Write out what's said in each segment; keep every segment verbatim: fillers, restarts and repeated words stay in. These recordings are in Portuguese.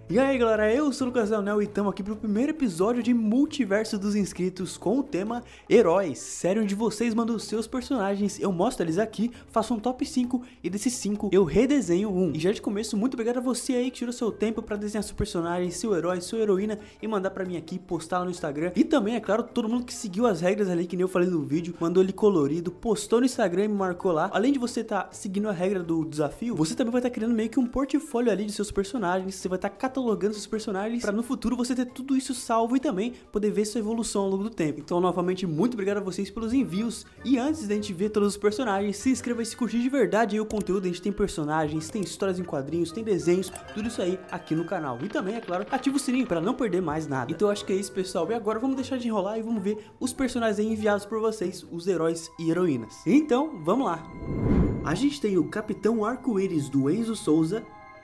E aí galera, eu sou o Lucas Leonel e estamos aqui para o primeiro episódio de Multiverso dos Inscritos com o tema Heróis, série onde vocês mandam os seus personagens, eu mostro eles aqui, faço um top cinco e desses cinco eu redesenho um. E já de começo, muito obrigado a você aí que tirou seu tempo para desenhar seu personagem, seu herói, sua heroína e mandar para mim aqui, postar lá no Instagram. E também, é claro, todo mundo que seguiu as regras ali, que nem eu falei no vídeo, mandou ele colorido, postou no Instagram e me marcou lá. Além de você estar tá seguindo a regra do desafio, você também vai estar tá criando meio que um portfólio ali de seus personagens, você vai estar tá catalogando seus personagens para no futuro você ter tudo isso salvo e também poder ver sua evolução ao longo do tempo. Então, novamente, muito obrigado a vocês pelos envios. E antes da gente ver todos os personagens, se inscreva e se curtir de verdade aí o conteúdo. A gente tem personagens, tem histórias em quadrinhos, tem desenhos, tudo isso aí aqui no canal. E também, é claro, ativa o sininho para não perder mais nada. Então, acho que é isso, pessoal. E agora vamos deixar de enrolar e vamos ver os personagens aí enviados por vocês, os heróis e heroínas. Então, vamos lá. A gente tem o Capitão Arco-Íris do Enzo Souza,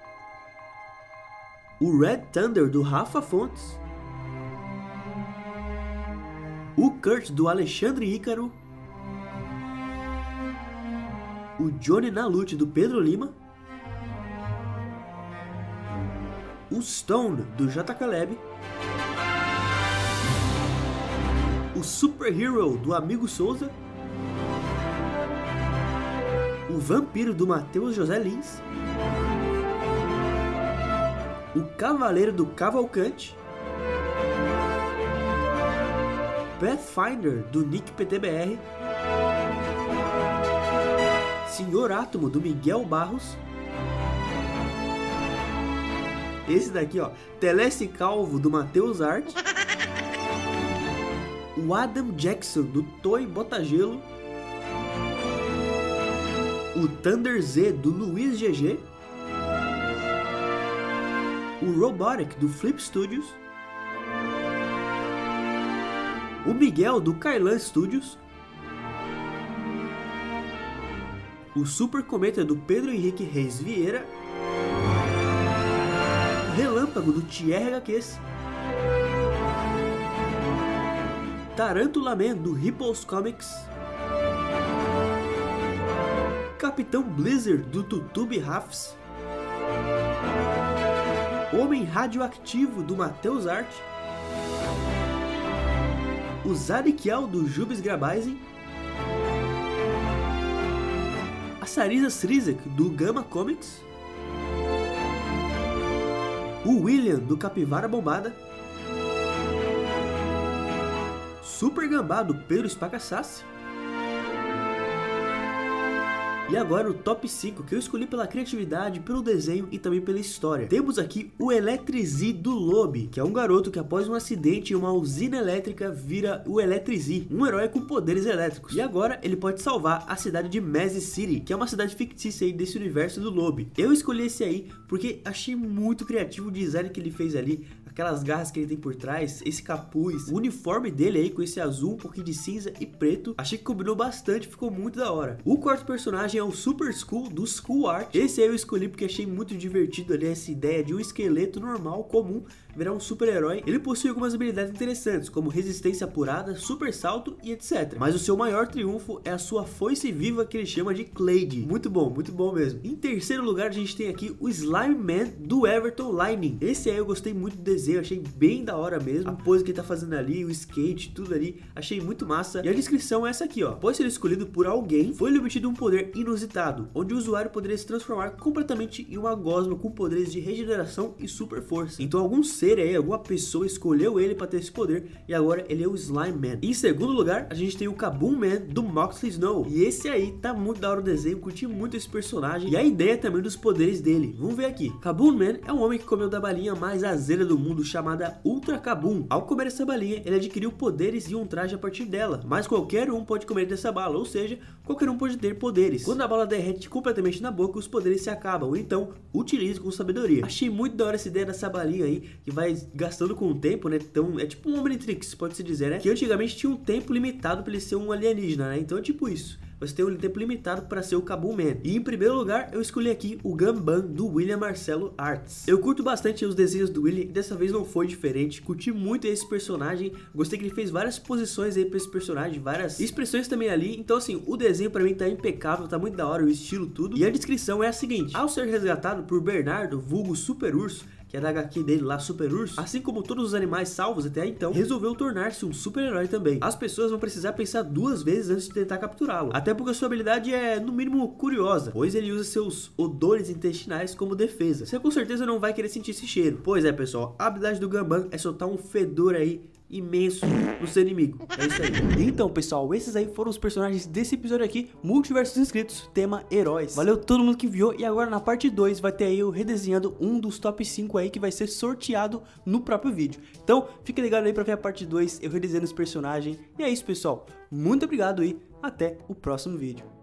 o Red Thunder do Rafa Fontes, o Kurt do Alexandre Ícaro, o Johnny Nalute do Pedro Lima, o Stone do J. Caleb, o Super Hero do Amigo Souza, o Vampiro do Matheus José Lins, o Cavaleiro do Cavalcante, Pathfinder do Nick P T B R, Senhor Átomo do Miguel Barros, esse daqui ó, Telece Calvo do Matheus Arte, o Adam Jackson do Toy Botagelo, o Thunder Z do Luiz G G, o Robotic do Flip Studios, o Miguel do Kailan Studios, o Super Cometa do Pedro Henrique Reis Vieira, o Relâmpago do Thierry H Qs, Tarantula Man do Ripples Comics, Capitão Blizzard do Tutube Rafs, Homem Radioativo do Matheus Arte, o Zarikiel do Jubes Grabaisen, a Sarisa Srizek do Gama Comics, o William do Capivara Bombada, Super Gambá do Pedro Spacassassi. E agora o top cinco que eu escolhi pela criatividade, pelo desenho e também pela história. Temos aqui o Electrizi do Lobby, que é um garoto que após um acidente em uma usina elétrica vira o Electrizi, um herói com poderes elétricos. E agora ele pode salvar a cidade de Mezi City, que é uma cidade fictícia aí desse universo do Lobby. Eu escolhi esse aí porque achei muito criativo o design que ele fez ali, aquelas garras que ele tem por trás, esse capuz, o uniforme dele aí com esse azul, um pouquinho de cinza e preto. Achei que combinou bastante, ficou muito da hora. O quarto personagem é o Super Skull do Skull Art. Esse aí eu escolhi porque achei muito divertido ali essa ideia de um esqueleto normal, comum, virar um super herói. Ele possui algumas habilidades interessantes, como resistência apurada, super salto e etcétera. Mas o seu maior triunfo é a sua foice viva que ele chama de Clade. Muito bom, muito bom mesmo. Em terceiro lugar a gente tem aqui o Slime Man do Everton Lightning. Esse aí eu gostei muito do desenho, achei bem da hora mesmo. A pose que ele tá fazendo ali, o skate, tudo ali, achei muito massa. E a descrição é essa aqui ó: após ser escolhido por alguém, foi-lhe obtido um poder inusitado, onde o usuário poderia se transformar completamente em uma gosma com poderes de regeneração e super força. Então algum ser aí, alguma pessoa escolheu ele para ter esse poder e agora ele é o Slime Man. Em segundo lugar, a gente tem o Kaboom Man do Moxley Snow. E esse aí tá muito da hora o desenho, curti muito esse personagem e a ideia também dos poderes dele. Vamos ver aqui. Kaboom Man é um homem que comeu da balinha mais azeda do mundo chamada Ultra Kaboom. Ao comer essa balinha, ele adquiriu poderes e um traje a partir dela, mas qualquer um pode comer dessa bala, ou seja, qualquer um pode ter poderes. Quando a bala derrete completamente na boca, os poderes se acabam, então utilize com sabedoria. Achei muito da hora essa ideia dessa balinha aí, que vai gastando com o tempo, né? Então é tipo um Omnitrix, pode-se dizer, né? Que antigamente tinha um tempo limitado para ele ser um alienígena, né? Então é tipo isso. Você tem um tempo limitado para ser o Kaboom Man. E em primeiro lugar, eu escolhi aqui o Gamban do William Marcelo Arts. Eu curto bastante os desenhos do William e dessa vez não foi diferente. Curti muito esse personagem. Gostei que ele fez várias posições aí para esse personagem, várias expressões também ali. Então assim, o desenho para mim tá impecável, tá muito da hora, o estilo, tudo. E a descrição é a seguinte: ao ser resgatado por Bernardo, vulgo Super Urso, que que é da agá quê dele lá, Super Urso, assim como todos os animais salvos até então, resolveu tornar-se um super-herói também. As pessoas vão precisar pensar duas vezes antes de tentar capturá-lo, até porque a sua habilidade é, no mínimo, curiosa, pois ele usa seus odores intestinais como defesa. Você com certeza não vai querer sentir esse cheiro. Pois é, pessoal, a habilidade do Ganban é soltar um fedor aí imenso no seu inimigo. É isso aí. Então, pessoal, esses aí foram os personagens desse episódio aqui, Multiversos Inscritos, tema heróis. Valeu todo mundo que viu, e agora na parte dois vai ter aí eu redesenhando um dos top cinco aí que vai ser sorteado no próprio vídeo. Então, fica ligado aí pra ver a parte dois, eu redesenhando os personagens. E é isso, pessoal. Muito obrigado e até o próximo vídeo.